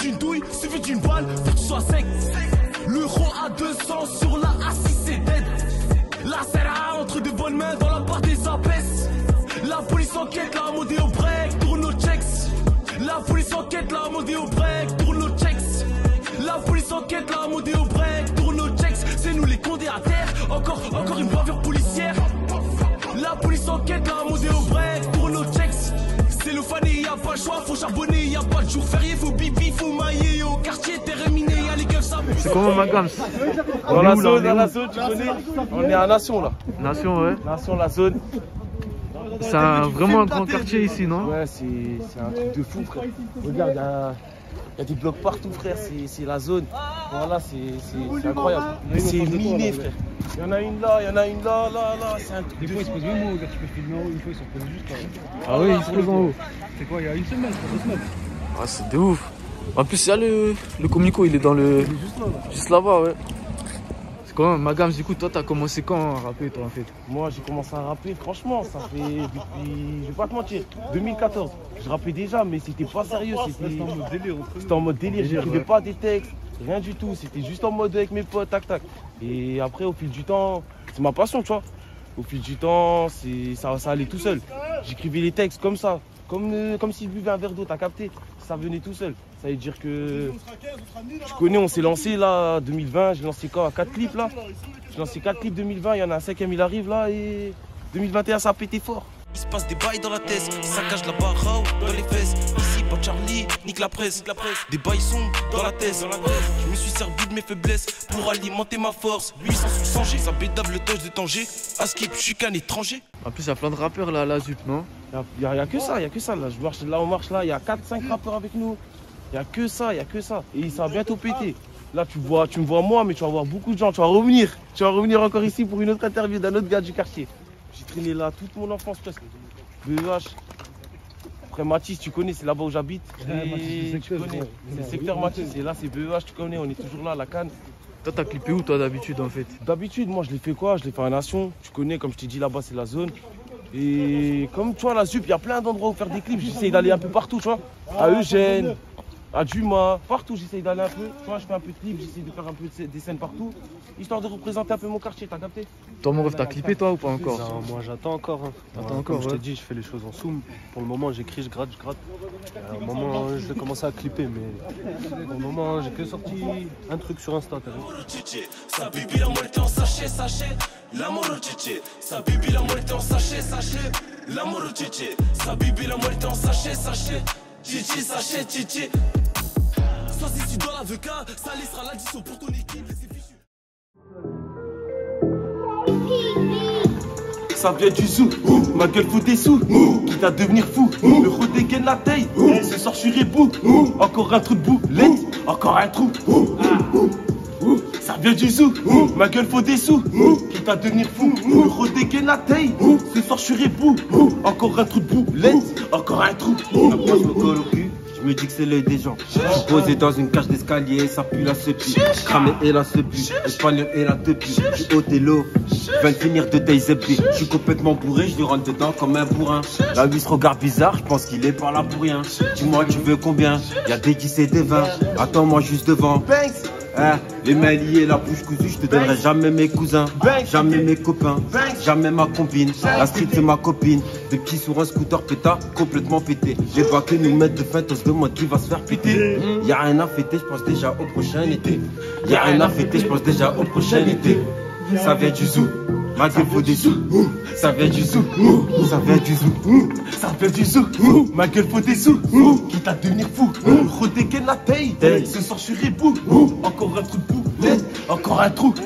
d'une douille, suffit d'une balle, faut que tu sois sec. L'euro à 200 sur la A6 c'est dead. La serra entre deux bonnes mains dans la part des abesses. La police enquête, la modée au break, tourne nos checks. La police enquête, la modée au break, tourne nos checks. La police enquête, la modée au break, tourne nos checks. C'est nous les condés à terre, encore une bavure policière. La police enquête, la modée au break, tourne nos checks. C'est le fané, y'a pas le choix, faut charbonner, y'a pas de jour férié, faut bibi, faut mailler. Au quartier terminé, y'a les gueules ça. C'est comment ma gamme? Dans la zone, tu connais? On est à Nation là. Nation, ouais. Nation, la zone. C'est vraiment un grand quartier ici, non? Ouais, c'est un truc de fou, frère. Regarde, il y a des blocs partout, frère. C'est la zone. Voilà, c'est incroyable. C'est miné, frère. Il y en a une là, il y en a une là. C'est un truc. Des fois, ils se posent même en haut. Tu peux filmer en haut, une fois, ils se posent juste là. Ah oui, ils se posent en haut. C'est quoi, il y a une semaine, 2 semaines? Ah, c'est de ouf. En plus, il y a le Comico, il est dans le. Il est juste là. Juste là-bas, ouais. C'est comment, Magams, du coup, toi, t'as commencé quand à rapper, toi, en fait? Moi, j'ai commencé à rapper, franchement, ça fait depuis, je vais pas te mentir, 2014. Je rappais déjà, mais c'était pas sérieux. C'était en mode délire. C'était en mode délire, j'écrivais pas des textes, rien du tout. C'était juste en mode avec mes potes, tac tac. Et après, au fil du temps, c'est ma passion, tu vois. Au fil du temps, ça allait tout seul. J'écrivais les textes comme ça, comme si je buvais un verre d'eau, t'as capté? Ça venait tout seul. Ça veut dire que, tu connais, on s'est lancé là, 2020, j'ai lancé quoi, 4 clips là. J'ai lancé 4 clips 2020, il y en a un 5e, il arrive là, et 2021, ça a pété fort. Il se passe des bails dans la tête, ça cache la barre dans les fesses. Ici, pas Charlie, nique la presse. Des bails sombres dans la tête. Je me suis servi de mes faiblesses pour alimenter ma force. 800 sous 100 G, ça bédave le touch de Tanger. À skip, je suis qu'un étranger. En plus, il y a plein de rappeurs là à la ZUP, non? Il y a que ça, là. Je marche là, on marche là, il y a 4-5 rappeurs avec nous. Il y a que ça. Et ça va bientôt péter. Là, tu me vois moi, mais tu vas voir beaucoup de gens. Tu vas revenir encore ici pour une autre interview d'un autre gars du quartier. J'ai traîné là toute mon enfance presque. BEH. Après Mathis, tu connais, c'est là-bas où j'habite. C'est le secteur Mathis. Et là, c'est BEH, tu connais, on est toujours là à la Cannes. Toi, t'as clippé où, toi, d'habitude, en fait? D'habitude, moi, je l'ai fait quoi? Je l'ai fait à Nation. Tu connais, comme je t'ai dit, là-bas, c'est la zone. Et comme tu vois, la ZUP, il y a plein d'endroits où faire des clips. J'essaye d'aller un peu partout, tu vois. À Eugène, à Dumas, partout, j'essaye d'aller un peu. Tu vois, je fais un peu de clips, j'essaye de faire un peu des scènes partout. Histoire de représenter un peu mon quartier, t'as capté? Toi, mon rêve, t'as clippé, toi, ou pas encore? Non, moi j'attends encore. Hein. T'attends encore, comme je ouais. t'ai dit, je fais les choses en zoom. Pour le moment, j'écris, je gratte. À un moment, je vais commencer à clipper, mais pour le moment, j'ai que sorti un truc sur Insta. Sa bibi, la moitié en sachet. L'amour au tchétché. Sa bibi, la moitié en sachet. L'amour au tchétché. Sa bibi, la moitié en sachet. Tchétché, sachet, tchétché. Sois ici dans l'avocat, ça laissera l'addition pour ton équipe. Ça vient du zoo, ma gueule faut des sous, quitte à devenir fou, le redégaine la taille, ce soir je suis rebou, encore un trou de boulette, encore un trou. Ça vient du zoo, ma gueule faut des sous, quitte à devenir fou, le redégaine la taille, ce soir je suis rebou, encore un trou de boulette, encore un trou. Après je me colle au cul, je me dis que c'est l'œil des gens. Je suis posé dans une cage d'escalier, ça pue la sepi. Cramé et la sepi, espagnol et la tepi. Je suis Othello, je viens de finir de Dayzepi. Je suis complètement bourré, je lui rentre dedans comme un bourrin. La 8 se regarde bizarre, je pense qu'il est par là pour rien. Dis-moi tu veux combien? Y'a des 10 et des 20. Attends-moi juste devant. Hein, les mains liées, la bouche cousue, je te donnerai jamais mes cousins, jamais mes copains, jamais ma combine. La street c'est ma copine, des petits sur un scooter pétard, complètement pété. Les vois que nous mettre de fête, on se demande qui va se faire péter. Y'a rien à fêter, je pense déjà au prochain été. Y'a rien à fêter, je pense déjà au prochain été. Ça vient du zoo, ma gueule faut des sous. Ça vient du zoo, ça vient du zoo, ça vient du zoo, ma gueule faut des sous, quitte à devenir fou, redégaine la taille, ce soir je suis rebou, encore un trou de boulette, encore un trou.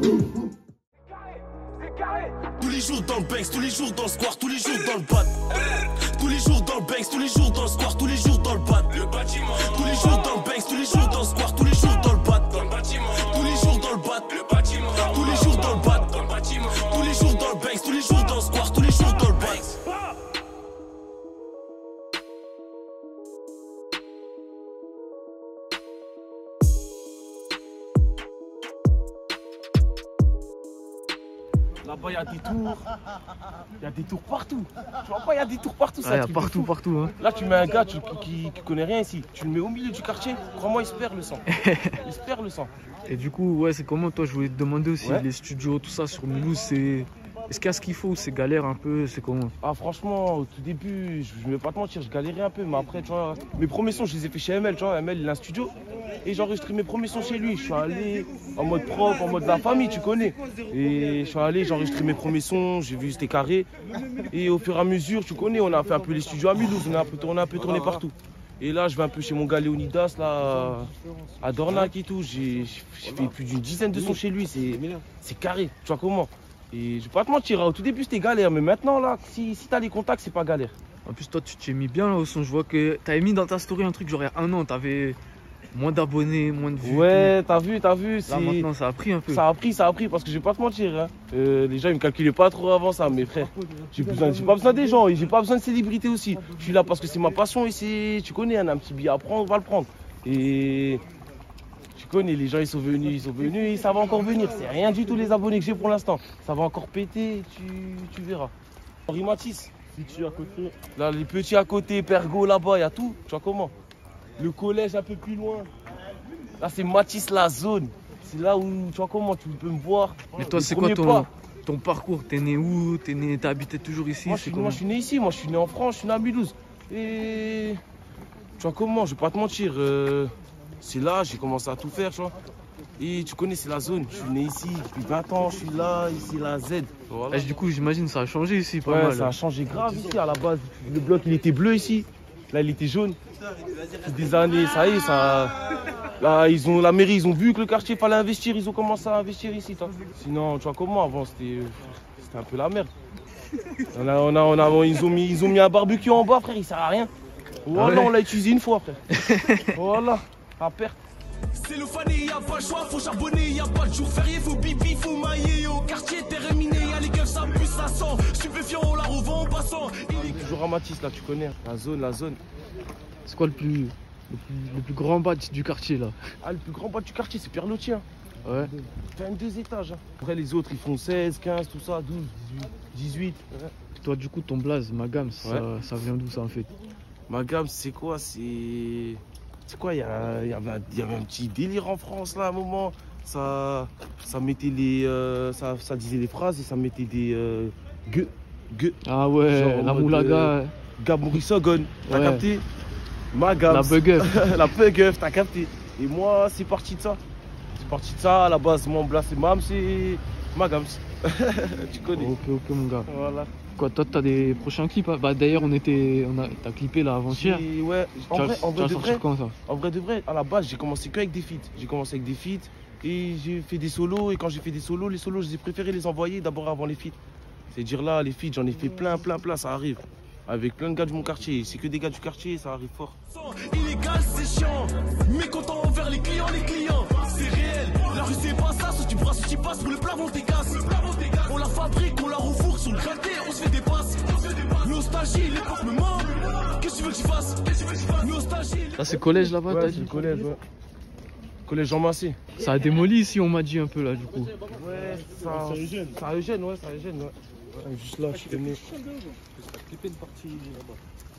Tous les jours dans le Banks, tous les jours dans le square, tous les jours dans le bat. Tous les jours dans le Banks, tous les jours dans le square, tous les jours dans le bat. Tous les jours dans le Banks, tous les jours dans le square, tous les jours dans le bat. Tous les jours dans le bat, tous les jours dans le bat. Tous les jours dans le Banks, tous les jours dans le square, tous les jours dans le bat. La Là-bas, il y a des tours. Il y a des tours partout. Tu vois pas, il y a des tours partout. Ah, il y a partout, partout. Hein. Là, tu mets un gars qui connaît rien ici. Tu le mets au milieu du quartier. Crois-moi, il se perd le sang. Il se perd le sang. Et du coup, ouais, c'est comment toi? Je voulais te demander aussi Ouais. les studios, tout ça sur Mulhouse, c'est. Est-ce qu'il y a ce qu'il faut ou c'est galère un peu? C'est comment? Ah, franchement, au tout début, je vais pas te mentir, je galérais un peu. Mais après, tu vois, mes premiers sons, je les ai fait chez ML. Tu vois, ML, il a un studio. Et j'ai enregistré mes premiers sons chez lui. Je suis allé en mode propre, en mode la famille, tu connais. Et je suis allé, j'ai enregistré mes premiers sons, j'ai vu c'était carré. Et au fur et à mesure, tu connais, on a fait un peu les studios à Mulhouse, on a un peu tourné partout. Et là, je vais un peu chez mon gars Léonidas, là, à Dornac et tout. J'ai fait plus d'une dizaine de sons chez lui, c'est carré, tu vois comment. Et je vais pas te mentir, au tout début c'était galère, mais maintenant là, si t'as les contacts, c'est pas galère. En plus, toi, tu t'es mis bien là au son. Je vois que t'avais mis dans ta story un truc genre il y a un an, t'avais moins d'abonnés, moins de vues. Ouais, t'as vu, Là maintenant, ça a pris un peu. Ça a pris, parce que je vais pas te mentir. Hein. Les gens ils me calculaient pas trop avant ça, mes frères. J'ai pas besoin des gens, et j'ai pas besoin de célébrité aussi. Je suis là parce que c'est ma passion et tu connais, un petit billet à prendre, on va le prendre. Et tu connais, les gens ils sont venus et ça va encore venir. C'est rien du tout les abonnés que j'ai pour l'instant. Ça va encore péter, tu verras. Henri Matisse, à côté. Là, les petits à côté, Pergo là-bas, il y a tout. Tu vois comment? Le collège un peu plus loin. Là, c'est Matisse la zone. C'est là où, tu vois comment, tu peux me voir. Mais toi, Les c'est quoi premiers pas. ton parcours? T'es né où? T'as habité toujours ici? Moi, je suis né ici, moi je suis né en France, je suis né à Mulhouse. Et tu vois comment, je vais pas te mentir, c'est là, j'ai commencé à tout faire, tu vois. Et tu connais, c'est la zone, je suis né ici depuis 20 ans, je suis là, ici la Z. Voilà. Du coup, j'imagine ça a changé ici pas Ouais, mal. ça a changé grave ici à la base. Le bloc il était bleu ici, là il était jaune. Des années, ça y est, ça. Là, la mairie, ils ont vu que le quartier fallait investir, ils ont commencé à investir ici. Toi. Sinon, tu vois comment, avant c'était un peu la merde. Ils ont mis un barbecue en bas, frère, il sert à rien. Voilà, on l'a utilisé une fois, frère. Voilà, à perte. C'est le fané, y'a pas le choix, faut charbonner, y'a pas de jour férié, faut bibi, faut mailler, au quartier terminé, y'a les keufs, ça pue, ça sent, stupéfiant, on la revend en passant. Il est toujours à Matisse, là, tu connais, la zone. C'est quoi le plus grand badge du quartier là? Ah, le plus grand badge du quartier, c'est Pierre Lottier. Ouais. 22 étages. Hein. Après, les autres, ils font 16, 15, tout ça, 12, 18. Ouais. Toi, du coup, ton blaze, Magams, ça vient d'où ça en fait? Magams, c'est quoi? C'est quoi? Il y avait un petit délire en France là à un moment. Ça mettait ça disait des phrases et ça mettait des gueux. Ah ouais, genre la mode, moulaga. Gamourisogon, t'as Ouais. capté? Magams. La bugueuf. La bugueuf, t'as capté. Et moi, c'est parti de ça. À la base, mon blaze, c'est Mam, c'est Magams. Tu connais. Ok, mon gars. Voilà. Quoi, toi, t'as des prochains clips? Hein? Bah, d'ailleurs, t'as clippé là avant-hier. Ouais, en vrai de vrai. Quand ça? En vrai de vrai, à la base, j'ai commencé qu'avec des feats. Et j'ai fait des solos. Et quand j'ai fait des solos, les solos, j'ai préféré les envoyer d'abord avant les feats. C'est-à-dire là, les feats, j'en ai fait plein, ça arrive. Avec plein de gars de mon quartier. C'est que des gars du quartier, ça arrive fort. Illégal, c'est chiant. Mécontent envers les clients, c'est réel. La rue, c'est pas ça, soit tu brasses, soit tu passes. Pour le plafond, t'es casse. On la fabrique, on la refourgue sur le gratté, on se fait des passes. Nostalgie, l'époque me manque. Qu'est-ce que tu veux que je fasse? Nostalgie. Là, c'est collège là-bas, Ouais, t'as c'est dit? le collège, ouais. Collège Jean Massé. Ça a démoli ici, on m'a dit un peu là, du coup. Ouais, ça a Eugène, ouais. Juste là, je connais. Clipper une partie là-bas.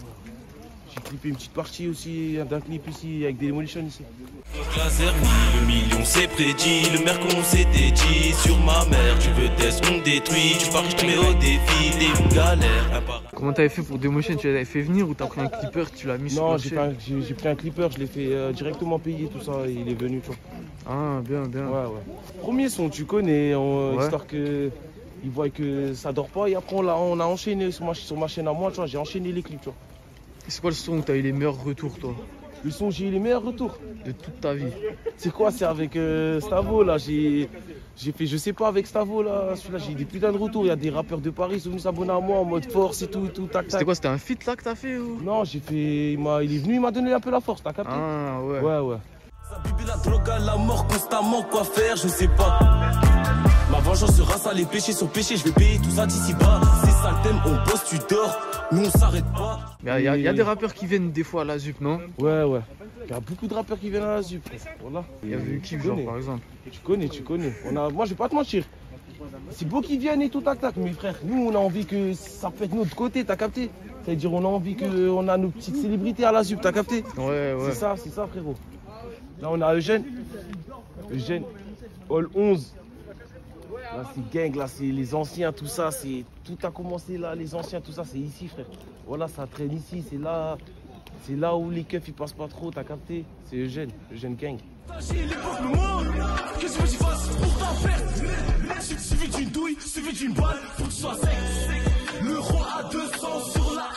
J'ai clippé une petite partie aussi d'un clip ici avec des Demolition ici. Laser, oui, le million c'est prédit, le maire qu'on s'était dit sur ma mère, tu veux test, on détruit, tu paries, je te mets au défi, t'es une galère. Comment t'avais fait pour Demotion? Tu l'avais fait venir ou t'as pris un clipper, tu l'as mis sur Non, le j'ai marché? pris un clipper, je l'ai fait directement payer tout ça et il est venu, tu vois. Ah, bien. Ouais. Premier son, tu connais, histoire que ils voient que ça dort pas et après on a enchaîné sur ma chaîne à moi, tu vois, j'ai enchaîné les clips, tu vois. C'est quoi le son où t'as eu les meilleurs retours, toi, Le son, j'ai eu les meilleurs retours. de toute ta vie? C'est quoi? C'est avec Stavo là. J'ai fait, je sais pas, avec Stavo là. Celui-là, j'ai eu des putains de retours. Il y a des rappeurs de Paris qui sont venus s'abonner à moi en mode force et tout, tac, C'était tac. quoi? C'était un feat là que t'as fait ou? Non, j'ai fait. Il est venu, il m'a donné un peu la force, t'as capté? Ah, ouais. Ouais. Ça bibi la drogue à la mort constamment, quoi faire, je sais pas. Ma vengeance sera ça, les péchés sont péchés, je vais payer tout ça d'ici bas. C'est ça le thème, on bosse, tu dors, nous on s'arrête pas. Mais il y a des rappeurs qui viennent des fois à la ZUP, non? Ouais. Il y a beaucoup de rappeurs qui viennent à la ZUP. Voilà. Il y avait eu qui, genre, par exemple? Tu connais. Moi, je vais pas te mentir. C'est beau qu'ils viennent et tout, tac, tac. Mais frère, nous, on a envie que ça peut être notre côté, t'as capté? C'est-à-dire, on a envie qu'on a nos petites célébrités à la ZUP, t'as capté? Ouais, ouais. C'est ça, frérot. Là, on a Eugène, Hall 11. Là, c'est gang, là, c'est les anciens, tout ça. Tout a commencé là, les anciens, tout ça, c'est ici, frère. Voilà, ça traîne ici, c'est là où les keufs, ils passent pas trop, t'as capté? C'est Eugène gang. Qu'est-ce que tu fasses pour ta perte? Suffit d'une douille, suffit d'une balle, faut que tu sois sec. Le roi à 200 sur la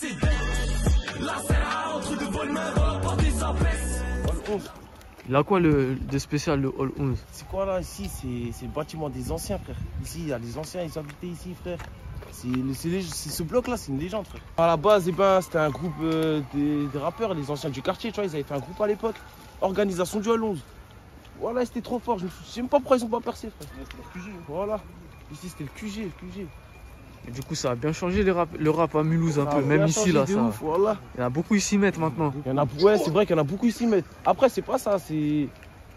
A6 La serre entre deux bonnes mains dans la part des abesses. Hall 11. Il a quoi de spécial, le Hall 11? C'est quoi là, ici? C'est le bâtiment des anciens, frère. Ici, il y a les anciens, ils habitaient ici, frère. C'est ce bloc là, c'est une légende, frère. À la base, eh ben, c'était un groupe des rappeurs, les anciens du quartier, tu vois, ils avaient fait un groupe à l'époque. Organisation du Hall 11. Voilà, c'était trop fort. Je sais même pas pourquoi ils ont pas percé, frère. C'était le QG. Voilà. Ici, c'était le QG, Et du coup, ça a bien changé le rap à Mulhouse un peu. Même ici, là, ça. Ouf, voilà. Il y en a beaucoup ici mettent maintenant. Ouais, c'est vrai qu'il y en a beaucoup ici mettent. Après, c'est pas ça, c'est.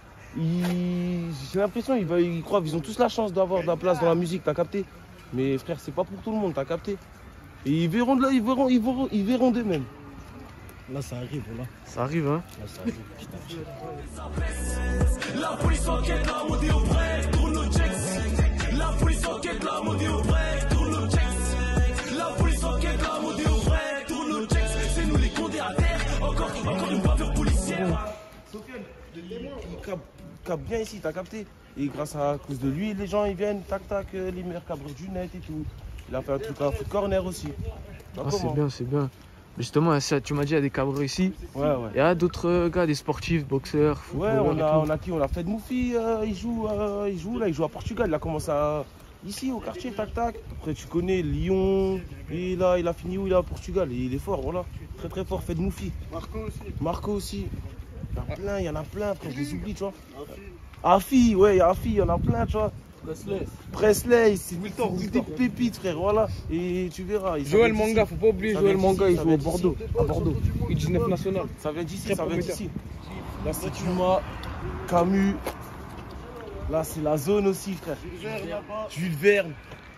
J'ai l'impression ils croient qu'ils ont tous la chance d'avoir de la place dans la musique, t'as capté? Mais frère, c'est pas pour tout le monde, t'as capté? Et ils verront de là, ils verront d'eux-mêmes. Là, ça arrive, là. Ça arrive, hein? Là, ça arrive, petit à petit. La police enquête, la modée au break, tourne nos checks. La police enquête, la modée au break, tourne nos checks. La police enquête, la modée au break, tourne nos checks. C'est nous les condés à terre, encore une bavure policière. Il capte bien ici, t'as capté? Et grâce à cause de lui, les gens ils viennent, tac tac, les meilleurs cabreurs du net et tout. Il a fait un truc à foot corner aussi. Ah, c'est bien, c'est bien. Mais justement, tu m'as dit, il y a des cabreurs ici. Ouais. Il y a d'autres gars, des sportifs, boxeurs, footballeurs. Ouais, on a qui? On a Fed Moufi, il joue à Portugal. Il a commencé ici au quartier, tac tac. Après, tu connais Lyon. Et là, il a fini où? Il est à Portugal. Et il est fort, voilà. Très très fort, Fed Moufi. Marco aussi. Il y en a plein, après, je les oublie, tu vois. Afi, ouais, il y a Afi, il y en a plein, tu vois. Presley, c'est des pépites, frère, voilà. Et tu verras. Joël Manga, faut pas oublier Joël Manga, il joue à Bordeaux. U19 national. Ça vient d'ici, ça vient d'ici. Là, c'est Tuma, Camus. Là, c'est la zone aussi, frère. Jules Verne.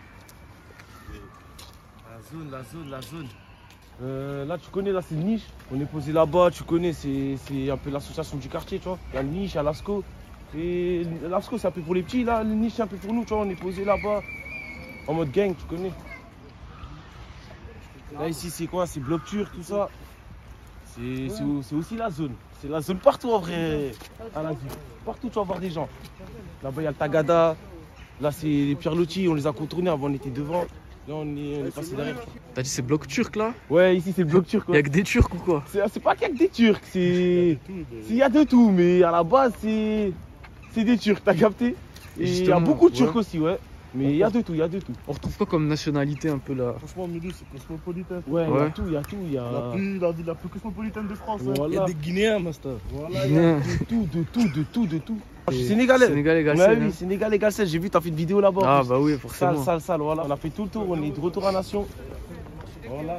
La zone. Là, tu connais, là, c'est le niche. On est posé là-bas, tu connais, c'est un peu l'association du quartier, tu vois. Il y a le niche, il y a l'ASCO. Et l'ASCO, c'est un peu pour les petits, là, le niche, c'est un peu pour nous, tu vois. On est posé là-bas, en mode gang, tu connais. Là, ici, c'est quoi? C'est bloc turc, tout ça. C'est aussi la zone. C'est la zone partout, en vrai, à la ville. Partout, tu vas voir des gens. Là-bas, il y a le Tagada. Là, c'est les Pierre Lotti, on les a contournés, avant, on était devant. Là, on est passé derrière. T'as dit c'est bloc turc là? Ouais, ici c'est le bloc turc. Il y a que des Turcs ou quoi? C'est pas qu'il y a que des Turcs, il y a de tout, mais à la base c'est des Turcs, t'as capté? Et il y a beaucoup de Turcs aussi, ouais. Mais il y a de tout, On retrouve pas comme nationalité un peu là? Franchement, Mulhouse, c'est cosmopolitain. Ouais, Ouais. il y a tout. La ville la plus cosmopolitaine de France. Voilà. Il y a des Guinéens, master. Voilà, il y a de tout. Je suis sénégalais. Sénégalais, Ouais, Galsen, oui, hein. Sénégalais, Galsen. J'ai vu, t'as fait une vidéo là-bas. Ah bah oui, forcément. Sale, voilà. On a fait tout le tour, on est de retour à Nation. Voilà.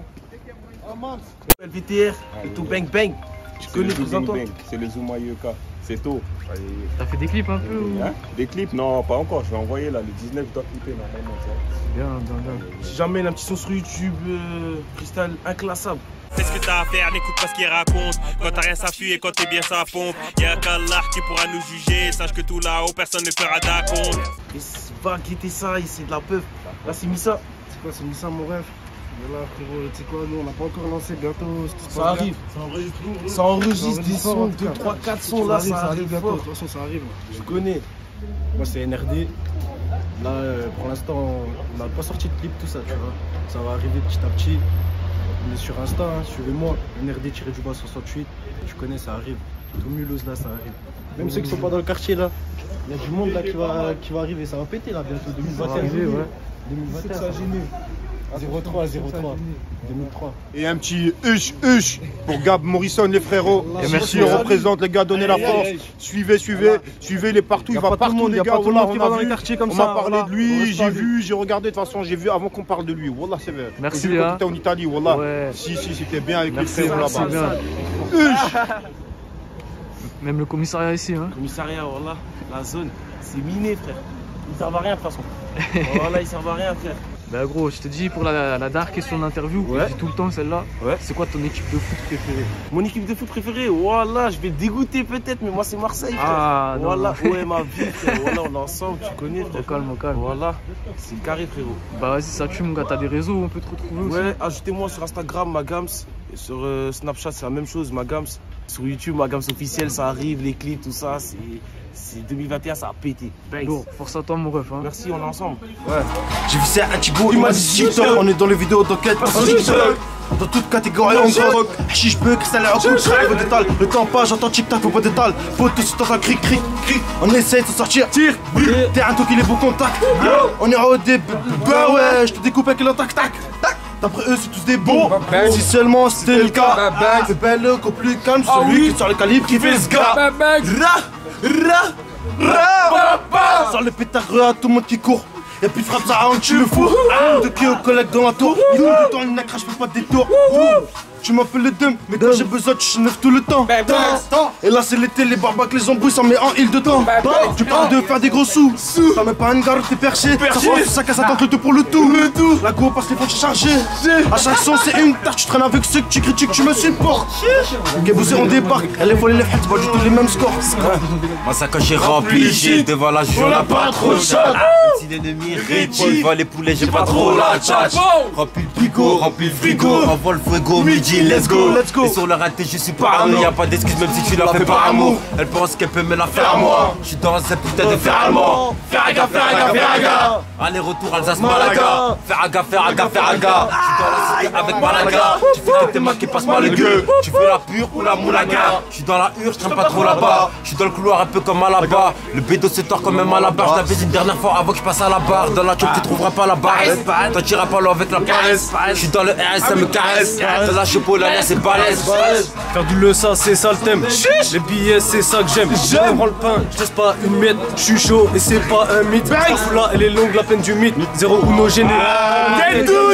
LVTR, et tout bang bang. Tu connais tout ça, toi? C'est le Zuma Yoka, c'est tôt. T'as fait des clips un peu ou... Hein? Des clips? Non, pas encore. Je vais envoyer là. Le 19, je dois clipper normalement. Bien. Si j'amène un petit son sur YouTube, freestyle inclassable. Fais ce que t'as à faire, n'écoute pas ce qu'il raconte. Quand t'as rien, ça fuit et quand t'es bien, ça pompe. Y'a qu'Allah qui pourra nous juger. Sache que tout là-haut, personne ne fera d'acompte. Et va guetter ça, c'est de la peuf. Là, c'est Missa. C'est quoi, c'est Missa, mon rêve? Voilà, frérot, tu sais quoi, nous on n'a pas encore lancé, bientôt. Ça arrive. Ça enregistre des sons, 2, 3, 4 sons là, ça arrive bientôt. fort. De toute façon, ça arrive. Je connais. Moi, c'est NRD. Là, pour l'instant, on n'a pas sorti de clip, tout ça, tu vois. Ça va arriver petit à petit. On est sur Insta, hein, suivez-moi. NRD-68. Tu connais, ça arrive. Tout Mulhouse, là, ça arrive. Même ceux qui sont pas dans le quartier, là. Il y a du monde là qui va arriver. Ça va péter, là, bientôt. 2021. 2021. 03, 2003. Et un petit hush pour Gab Morrison, les frérots. Et merci, on représente les gars, donnez la force. Suivez les partout. Il va partout, les gars. Voilà, on m'a parlé de lui, j'ai vu, j'ai regardé. De toute façon, j'ai vu avant qu'on parle de lui. Wallah, c'est vrai. Merci, les gars. hein. En Italie, Wallah. Ouais. Si, c'était bien avec Merci, les frérots merci là-bas. bien. Même le commissariat ici, hein. Commissariat, voilà. La zone, c'est miné, frère. Ils servent à rien de toute façon. Voilà, ils servent à rien, frère. Bah gros, je te dis pour la dernière question d'interview, je dis tout le temps celle-là. Ouais. C'est quoi ton équipe de foot préférée? Mon équipe de foot préférée, voilà, je vais te dégoûter peut-être, mais moi c'est Marseille. Frère. Ah non. Voilà, ouais, ma vie, frère. Voilà, on est ensemble, tu connais, frère. Au calme. Voilà, c'est carré, frérot. Bah vas-y, ça tue mon gars, t'as des réseaux où on peut te retrouver aussi? Ouais, ajoutez-moi sur Instagram, Magams. Et sur Snapchat, c'est la même chose, Magams. Sur YouTube, Magams officiel, ça arrive, les clips, tout ça. C'est 2021, ça a pété. Bon, force à toi, mon ref. Hein. Merci, on est ensemble. Ouais. J'ai vu ça à Thibaut, il m'a dit TikTok. On est dans les vidéos d'enquête. Dans toute catégorie, on drogue. Si je peux, cristal en coupe, je détale. Le temps passe, j'entends tic-tac, faut pas d'étal. Faut tout de suite cric. On essaye de s'en sortir. Tire, terrain, tout qu'il est beau contact. On est au début. Bah ouais, je te découpe avec le tac-tac. D'après eux, c'est tous des bons. Si seulement c'était le cas. C'est belle, qu'au plus calme, celui qui sort le calibre qui fait ce gars. Sors le pétard à tout le monde qui court. Y'a plus de frappe, ça rentre, tu le fous. De qui au collègue dans la tour. Il nous le temps, il n'a crache, je fais pas de détour. Tu m'appelles le dum, mais quand j'ai besoin, tu neuf tout le temps. Et là, c'est l'été, les barbacs, les embrouilles, ça met en île de temps. Tu parles de faire des gros sous. T'as même pas une garde, t'es perché. Ça force, ça casse, attends le tout pour le tout. La go passe les fois, tu chargé. À chaque son, c'est une tarte, tu traînes avec ceux que tu critiques, tu me supportes. Ok, vous on débarque. Elle est volée, les fêtes, c'est pas du tout les mêmes scores. Moi, ça quand j'ai rempli, j'ai devant la juge, on a pas trop de chat. Si l'ennemi réduit, va les poulets, j'ai pas trop la tchatch. Remplis le bigot, remplis le frigo, envoie le fuego, midi, let's go. Et sur le raté, je suis parano, y'a pas d'excuse même si tu la fais par amour. Elle pense qu'elle peut me la faire à moi. Je suis dans cette putain de fer allemand. Ferraga. Aller-retour Alsace-Malaga. Ferraga. Je suis dans la cité avec Malaga. Tu fais que tes mains qui passent par le gueux. Tu veux la pure ou la moulaga? Je suis dans la hure, je traîne pas trop là-bas. Je suis dans le couloir un peu comme à la barre. Le bédo se tord quand même à la barre. Je l'avais dit une dernière fois avant que je passe à la barre. Dans la chope tu trouveras pas la barre. Toi t'iras pas loin avec la paresse. Je suis dans le RS, ça me caresse. Dans la chopo, la c'est balèze. Faire du le ça, c'est ça le thème. Les billets, c'est ça que j'aime. Je prends le pain, je laisse pas une miette. Je suis chaud et c'est pas un mythe. Là, elle est longue, la peine du mythe. Zéro Uno gêné. Quel 12,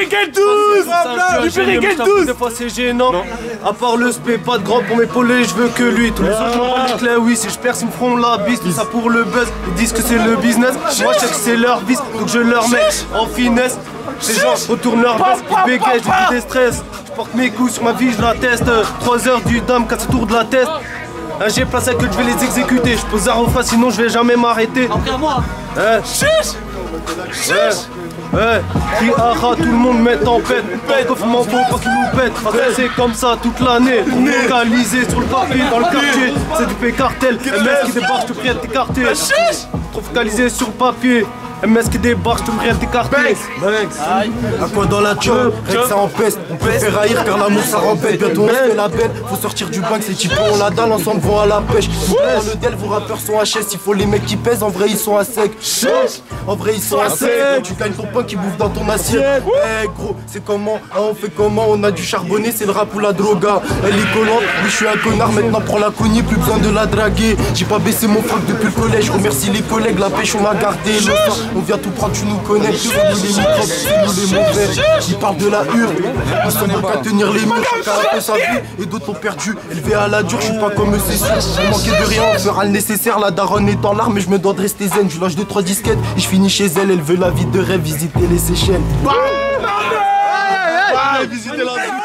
Des fois c'est gênant. À part le spé, pas de grand pour m'épauler, je veux que lui. Tous les autres m'ont pas les clés, oui. Si je perds, ils me feront la bise. Tout ça pour le buzz. Ils disent que c'est le business. Moi, je sais que c'est leur vice. Donc je leur mets en finesse. Ces gens retournent leur veste, ils bégayent, j'ai des stress. Je porte mes coups sur ma vie, je la teste. 3 heures du dame, 4 tours de la tête. J'ai placé que je vais les exécuter. Je pose en face, sinon je vais jamais m'arrêter. Après moi. Crie aha, tout le monde met en pète. M'en faut pas qu'ils nous pètent. C'est comme ça toute l'année. Localisé sur le papier dans le quartier. C'est du P-cartel. MS qui débarque, je te prie de t'écarter. Trop focalisé sur le papier. MS qui débarque, je te prie de t'écarter. À quoi dans la job? Rien que ça empeste. On préfère haïr car l'amour ça rempête. Bientôt on se fait la belle. Faut sortir du bac, ces types on la dalle, ensemble vont à la pêche. Vous dans le del, vos rappeurs sont HS. Il faut les mecs qui pèsent, en vrai ils sont à sec. En vrai ils sont à sec. Tu gagnes ton pain qui bouffe dans ton assiette. Eh gros, c'est comment? Ah, on fait comment? On a du charbonné, c'est le rap ou la droga. Elle est collante, oui je suis un connard. Maintenant prends la cognée, plus besoin de la draguer. J'ai pas baissé mon froc depuis le collège. Remercie les collègues, la pêche on m'a gardé. On vient tout prendre, tu nous connais. Tu nous les microbes, tu nous les mauvais. Ils parlent de la hure. Ils sont bons qu'à tenir les murs. Chacun a fait sa vie et d'autres ont perdu. Élevé à la dure, je suis pas comme eux, c'est sûr. On manquait de rien, on fera le nécessaire. La daronne est en larmes, mais je me dois de rester zen. Je lâche 2-3 disquettes et je finis chez elle. Elle veut la vie de rêve, visiter les Seychelles. Visiter la vie.